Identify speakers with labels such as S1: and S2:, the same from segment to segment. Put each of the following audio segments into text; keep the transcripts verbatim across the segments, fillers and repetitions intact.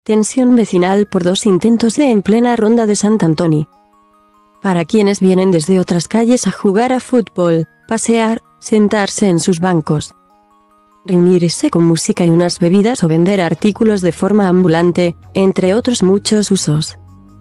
S1: Tensión vecinal por dos intentos de en plena ronda de Sant Antoni. Para quienes vienen desde otras calles a jugar a fútbol, pasear, sentarse en sus bancos, reunirse con música y unas bebidas o vender artículos de forma ambulante, entre otros muchos usos.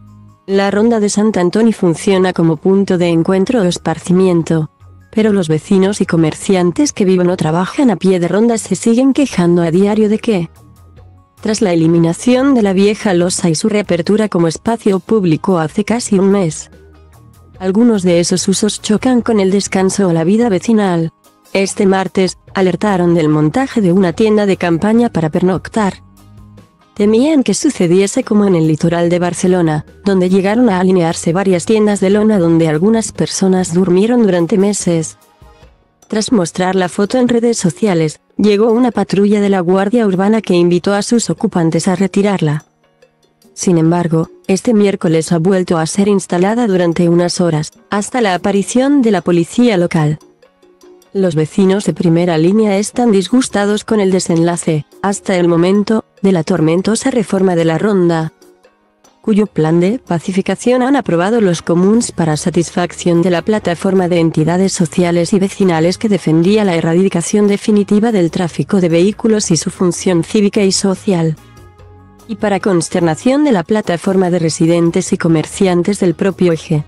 S1: La ronda de Sant Antoni funciona como punto de encuentro o esparcimiento, pero los vecinos y comerciantes que viven o trabajan a pie de ronda se siguen quejando a diario de que, tras la eliminación de la vieja losa y su reapertura como espacio público hace casi un mes, algunos de esos usos chocan con el descanso o la vida vecinal. Este martes, alertaron del montaje de una tienda de campaña para pernoctar. Temían que sucediese como en el litoral de Barcelona, donde llegaron a alinearse varias tiendas de lona donde algunas personas durmieron durante meses. Tras mostrar la foto en redes sociales, llegó una patrulla de la Guardia Urbana que invitó a sus ocupantes a retirarla. Sin embargo, este miércoles ha vuelto a ser instalada durante unas horas, hasta la aparición de la policía local. Los vecinos de primera línea están disgustados con el desenlace, hasta el momento, de la tormentosa reforma de la ronda, cuyo plan de pacificación han aprobado los comuns para satisfacción de la plataforma de entidades sociales y vecinales que defendía la erradicación definitiva del tráfico de vehículos y su función cívica y social, y para consternación de la plataforma de residentes y comerciantes del propio eje,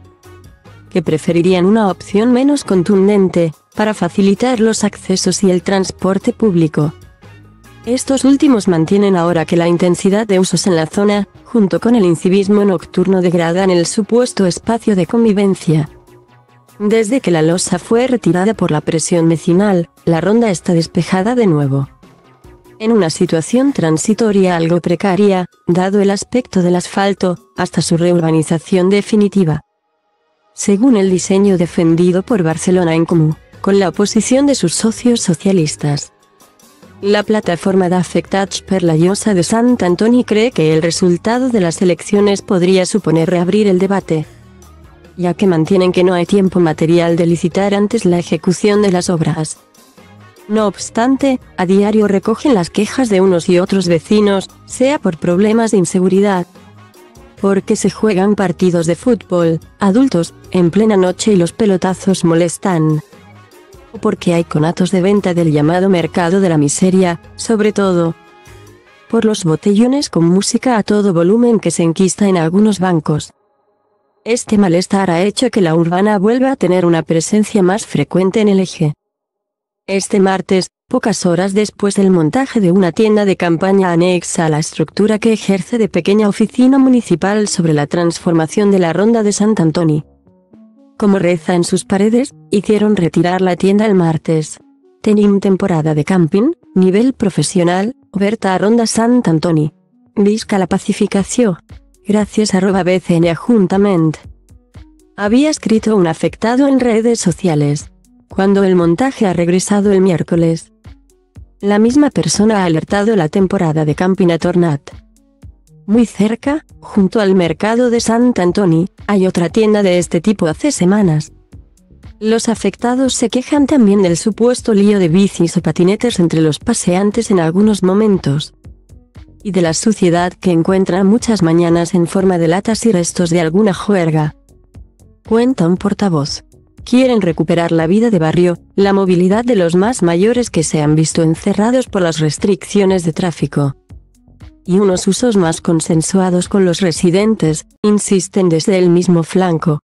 S1: que preferirían una opción menos contundente, para facilitar los accesos y el transporte público. Estos últimos mantienen ahora que la intensidad de usos en la zona, junto con el incivismo nocturno, degradan el supuesto espacio de convivencia. Desde que la losa fue retirada por la presión vecinal, la ronda está despejada de nuevo, en una situación transitoria algo precaria, dado el aspecto del asfalto, hasta su reurbanización definitiva. Según el diseño defendido por Barcelona en Comú, con la oposición de sus socios socialistas, la plataforma d'afectats per la llosa de Sant Antoni cree que el resultado de las elecciones podría suponer reabrir el debate, ya que mantienen que no hay tiempo material de licitar antes la ejecución de las obras. No obstante, a diario recogen las quejas de unos y otros vecinos, sea por problemas de inseguridad, porque se juegan partidos de fútbol, adultos, en plena noche y los pelotazos molestan, o porque hay conatos de venta del llamado mercado de la miseria, sobre todo por los botellones con música a todo volumen que se enquista en algunos bancos. Este malestar ha hecho que la urbana vuelva a tener una presencia más frecuente en el eje. Este martes, pocas horas después del montaje de una tienda de campaña anexa a la estructura que ejerce de pequeña oficina municipal sobre la transformación de la ronda de Sant Antoni, como reza en sus paredes, hicieron retirar la tienda el martes. Tenim temporada de camping, nivel profesional, oberta a ronda Sant Antoni. Visca la pacificació. Gracias arroba B C N Ajuntament. Había escrito un afectado en redes sociales. Cuando el montaje ha regresado el miércoles, la misma persona ha alertado la temporada de camping ha tornat. Muy cerca, junto al mercado de Sant Antoni, hay otra tienda de este tipo hace semanas. Los afectados se quejan también del supuesto lío de bicis o patinetes entre los paseantes en algunos momentos, y de la suciedad que encuentran muchas mañanas en forma de latas y restos de alguna juerga. Cuenta un portavoz. Quieren recuperar la vida de barrio, la movilidad de los más mayores que se han visto encerrados por las restricciones de tráfico, y unos usos más consensuados con los residentes, insisten desde el mismo flanco.